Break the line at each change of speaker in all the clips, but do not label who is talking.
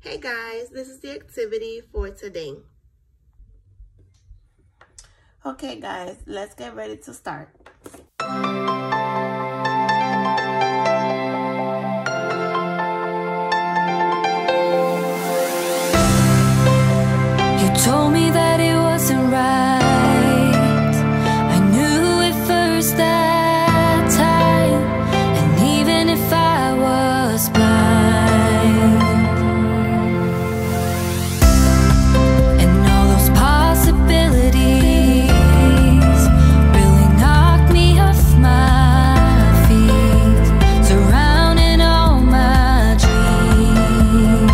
Hey guys, this is the activity for today. Okay guys, let's get ready to start.
You told me that it wasn't right. I knew it first that time. And even if I was blind, and all those possibilities really knocked me off my feet, surrounding all my dreams.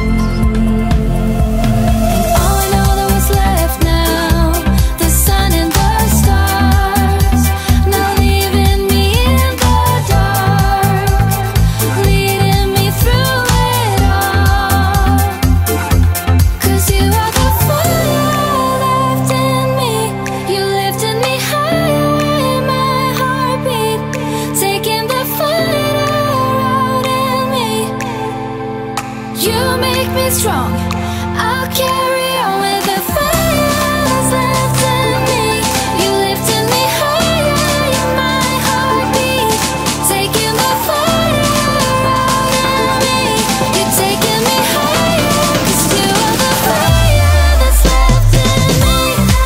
Strong, I'll carry on with the fire that's left in me. You lifted me higher, you're my heartbeat, taking the fire out in me. You're taking me higher, 'cause you are the fire that's left in me.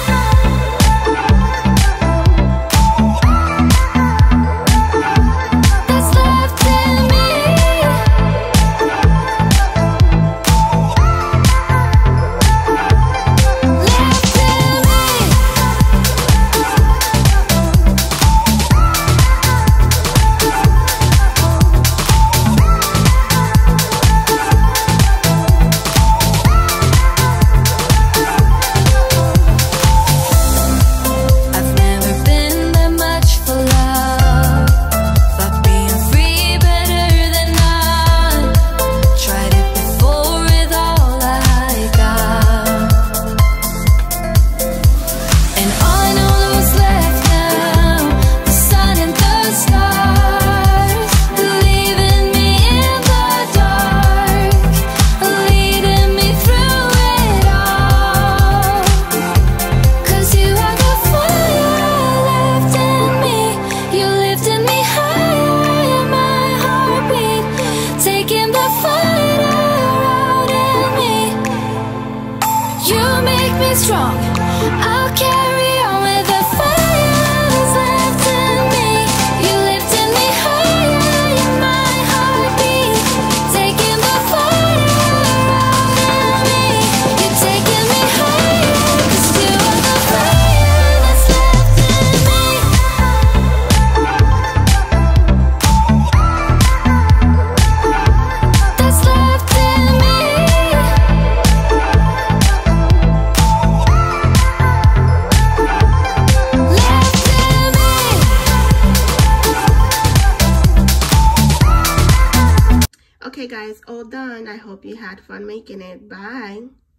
That's left in me. Strong, I'll carry on with the fire that's left in me. You lifted me higher, you're my heartbeat, taking the fire out in me. You're taking me higher, 'cause you are the fire that's left in me. That's left in me.
Okay guys, all done. I hope you had fun making it. Bye.